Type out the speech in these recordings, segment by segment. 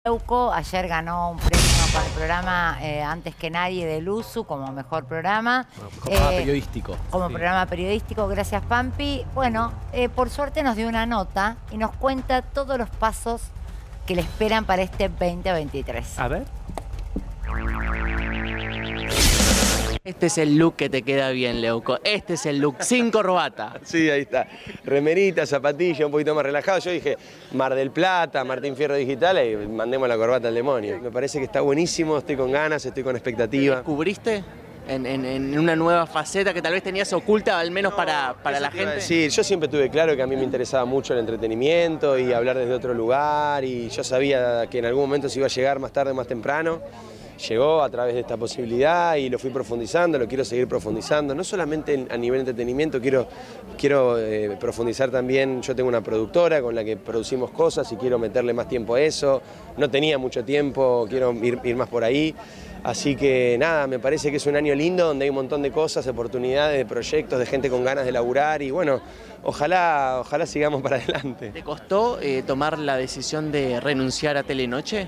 Leuco ayer ganó un premio con el programa Antes que Nadie de Luzu como mejor programa. Como programa periodístico. Como sí. programa periodístico, gracias Pampi. Bueno, por suerte nos dio una nota y nos cuenta todos los pasos que le esperan para este 2023. A ver. Este es el look que te queda bien, Leuco. Este es el look, sin corbata. Sí, ahí está. Remerita, zapatilla, un poquito más relajado. Yo dije Mar del Plata, Martín Fierro Digital y mandemos la corbata al demonio. Me parece que está buenísimo, estoy con ganas, estoy con expectativa. ¿Descubriste en una nueva faceta que tal vez tenías oculta, al menos para la gente? Sí, yo siempre tuve claro que a mí me interesaba mucho el entretenimiento y hablar desde otro lugar y yo sabía que en algún momento se iba a llegar más tarde o más temprano. Llegó a través de esta posibilidad y lo fui profundizando, lo quiero seguir profundizando, no solamente a nivel de entretenimiento, quiero profundizar también. Yo tengo una productora con la que producimos cosas y quiero meterle más tiempo a eso, no tenía mucho tiempo, quiero ir más por ahí, así que nada, me parece que es un año lindo donde hay un montón de cosas, oportunidades, de proyectos, de gente con ganas de laburar y bueno, ojalá sigamos para adelante. ¿Te costó tomar la decisión de renunciar a Telenoche?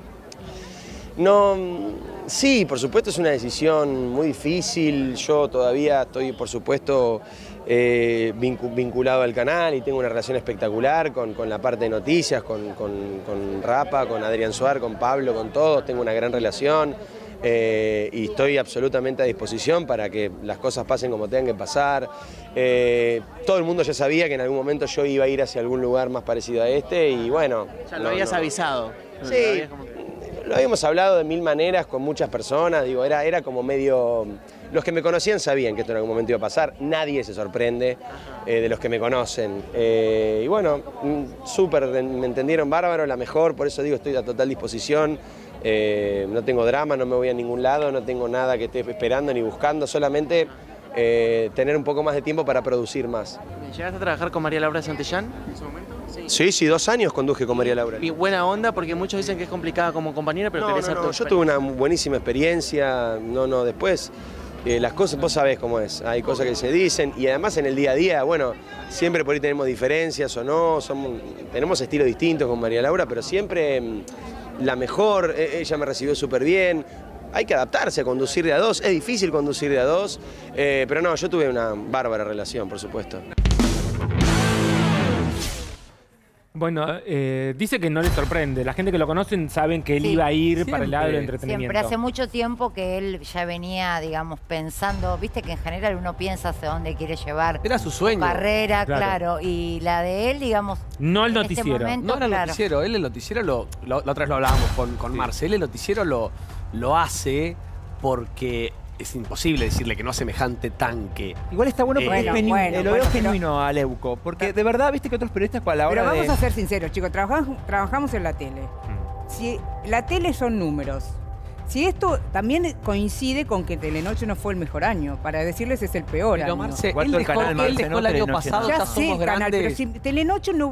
No, sí, por supuesto es una decisión muy difícil. Yo todavía estoy, por supuesto, vinculado al canal y tengo una relación espectacular con la parte de noticias, con Rapa, con Adrián Suar, con Pablo, con todos. Tengo una gran relación y estoy absolutamente a disposición para que las cosas pasen como tengan que pasar. Todo el mundo ya sabía que en algún momento yo iba a ir hacia algún lugar más parecido a este y bueno. Ya lo habías avisado. Sí. Lo habíamos hablado de mil maneras con muchas personas, digo, era como medio... Los que me conocían sabían que esto en algún momento iba a pasar, nadie se sorprende de los que me conocen. Y bueno, súper, me entendieron bárbaro, la mejor, por eso digo, estoy a total disposición. No tengo drama, no me voy a ningún lado, no tengo nada que esté esperando ni buscando, solamente tener un poco más de tiempo para producir más. ¿Llegaste a trabajar con María Laura Santillán en su momento? Sí, 2 años conduje con María Laura. Y buena onda, porque muchos dicen que es complicada como compañera, pero querés hacer tu yo tuve una buenísima experiencia, después las cosas, vos sabés cómo es, hay cosas que se dicen y además en el día a día, bueno, siempre por ahí tenemos diferencias o no, tenemos estilos distintos con María Laura, pero siempre la mejor, ella me recibió súper bien. Hay que adaptarse a conducir de a dos, es difícil conducir de a dos, pero no, yo tuve una bárbara relación, por supuesto. Bueno, dice que no le sorprende. La gente que lo conocen saben que él iba a ir para el lado del entretenimiento. Siempre, hace mucho tiempo que él ya venía, digamos, pensando, viste que en general uno piensa hacia dónde quiere llevar Era su sueño. carrera, claro, y la de él, digamos... No el en noticiero. Este momento, No era el noticiero, él el noticiero, la otra vez lo hablábamos con Marcel, el noticiero lo hace porque es imposible decirle que no a semejante tanque. Igual está bueno porque lo veo genuino a Leuco, porque de verdad, viste que otros periodistas a la hora Pero vamos a ser sinceros, chicos, trabajamos en la tele. Si la tele son números, si esto también coincide con que Telenoche no fue el mejor año, para decirles es el peor año. Marce, Él dejó el año pasado, Ya ya sé, somos canal, pero grandes. si Telenoche no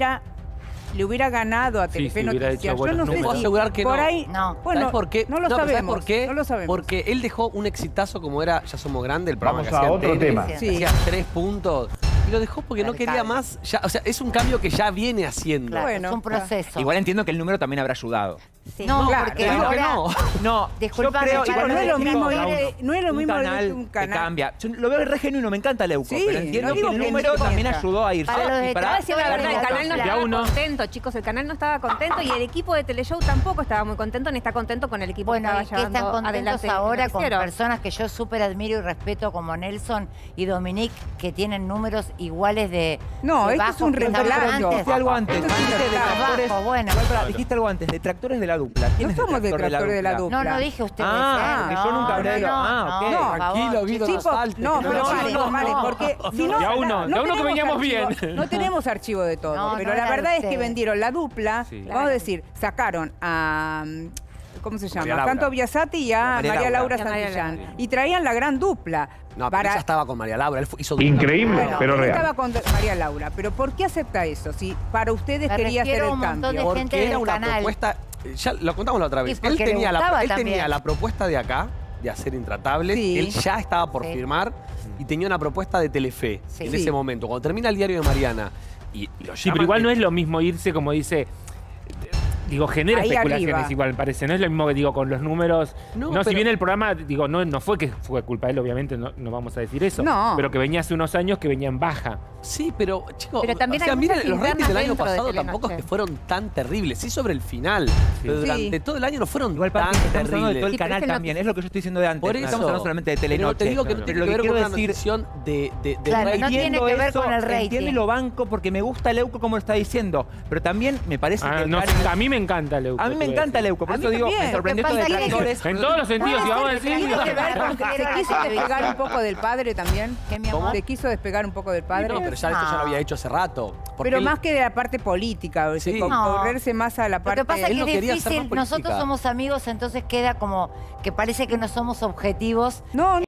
le hubiera ganado a Telefe Noticias, yo no sé puedo si asegurar que por no. ahí, No. bueno, ¿Sabes por qué? no lo ¿sabes sabemos, por qué? no lo sabemos. Porque él dejó un exitazo como era Ya Somos Grandes, el programa Vamos que a hacía otro tele, tema. Sí. hacía 3 puntos. Y lo dejó porque no quería más. Ya, o sea, es un cambio que ya viene haciendo. Claro, Bueno, es un proceso. Igual entiendo que el número también habrá ayudado. Sí. No, porque claro, Digo que ahora... no. No, Disculpame, yo creo, pero igual no es lo digo, mismo cada ir, uno. no es lo mismo ir un Que canal. cambia. Yo lo veo re genuino, me encanta Leuco, Sí, pero entiendo no que digo el que número no también mienta. ayudó a irse. Para los de Y Te voy a decir la verdad, el canal no Ya estaba uno. contento, chicos, el canal no estaba contento y el equipo de Teleshow tampoco estaba muy contento ni está contento con el equipo Bueno, que ¿y estaba qué están llevando contentos adelante el ahora con noticiero? personas que yo súper admiro y respeto como Nelson y Dominique, que tienen números iguales de No, de esto es bajos un que estaban reemplazo. antes? Dijiste algo antes. Esto es un Dijiste reemplazo. detractores. Bueno. Igual, pará, dijiste algo antes, detractores de la dupla. ¿Quién No es somos detractor detractores de la dupla. No dije ustedes. Ah, que yo nunca habré dicho. Ah, ok. No, por favor, tranquilo, Guido, chicos. no salte. No, pero vale, porque si no... Ya uno que tenemos veníamos archivo, bien. No tenemos archivo de todo, No, pero no la era verdad es que ustedes. vendieron la dupla, Sí. vamos a decir, sacaron a... ¿Cómo se llama? María Laura. Santo Biasati y a María Laura Santillán. Y traían la gran dupla. No, pero ya estaba con María Laura, él hizo dupla. Increíble, Bueno, pero él real. estaba con María Laura, pero ¿por qué acepta eso? Si para ustedes Me quería hacer refiero a el un montón cambio. de Porque gente era del una canal. propuesta, ya lo contamos la otra vez. Y porque le gustaba él también. tenía la propuesta de acá, de hacer Intratables, Sí. él ya estaba por Sí. firmar y tenía una propuesta de Telefe Sí. en Sí. ese momento. Cuando termina el diario de Mariana y lo Sí, pero llaman igual de- no es lo mismo irse como dice... digo, genera Ahí especulaciones arriba. igual, me parece. No es lo mismo que digo con los números. No, No, si pero- bien el programa, digo, no fue que fue culpa de él, obviamente, no vamos a decir eso. No. Pero que venía hace unos años que venía en baja. Sí, pero chicos, Pero también o sea, hay miren, muchas los ratings del año internas dentro de pasado tampoco es Telenoche. que fueron tan terribles. Sí, sobre el final. Pero Sí. durante todo el año no fueron Igual, tan Pampi, estamos hablando de todo el terribles. Sí, pero canal es que no- también. Es lo que yo estoy diciendo de antes. Por No eso. estamos hablando solamente de Telenoche. Pero te digo que no Pero tiene lo que ver quiero con una decir... decisión de Claro, rating. no tiene Entiendo que ver eso, con el rating. entiendo y lo banco porque me gusta Leuco como lo está diciendo. Pero también me parece que... el No, canal- a mí me encanta Leuco. a mí me te voy a encanta decir. Leuco, por A mí eso digo, también. me sorprendió Lo que esto de pasa es que- tractores. En todos los sentidos, si vamos a decir... Tiene que ver con que ¿Se era quiso la despegar televisión. un poco del padre también? ¿Qué, mi amor? ¿Se quiso despegar un poco del padre? No, pero ya esto ya lo había hecho hace rato. Porque Pero él- más que de la parte política, Sí. correrse más a la Lo parte... que pasa es él que no es quería hacer más difícil, política. nosotros somos amigos, entonces queda como que parece que no somos objetivos. No,